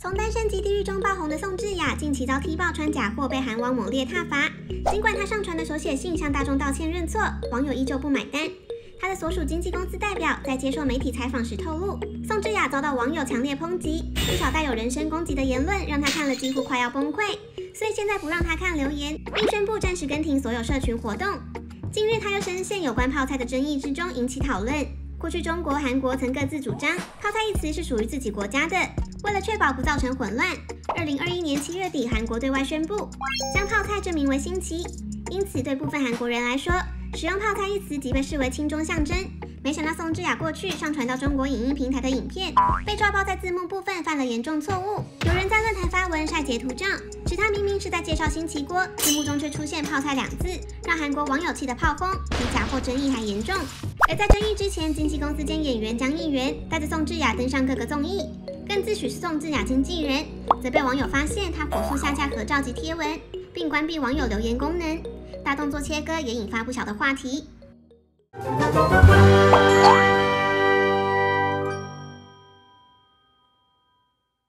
从单身级地狱中爆红的宋智雅，近期遭踢爆穿假货，被韩网猛烈挞伐。尽管她上传的手写信向大众道歉认错，网友依旧不买单。她的所属经纪公司代表在接受媒体采访时透露，宋智雅遭到网友强烈抨击，不少带有人身攻击的言论让她看了几乎快要崩溃，所以现在不让她看留言，并宣布暂时跟停所有社群活动。近日，她又深陷有关泡菜的争议之中，引起讨论。过去中国、韩国曾各自主张泡菜一词是属于自己国家的。为了确保不造成混乱，2021年7月底，韩国对外宣布将泡菜证明为新奇，因此对部分韩国人来说，使用泡菜一词即被视为亲中象征。没想到宋智雅过去上传到中国影音平台的影片，被抓包在字幕部分犯了严重错误。有人在论坛发文晒截图照，指他明明是在介绍新奇锅，字幕中却出现泡菜2字，让韩国网友气得炮轰，比假货争议还严重。而在争议之前，经纪公司兼演员姜艺元带着宋智雅登上各个综艺，更自诩是宋智雅经纪人，则被网友发现他火速下架合照及贴文，并关闭网友留言功能，大动作切割也引发不小的话题。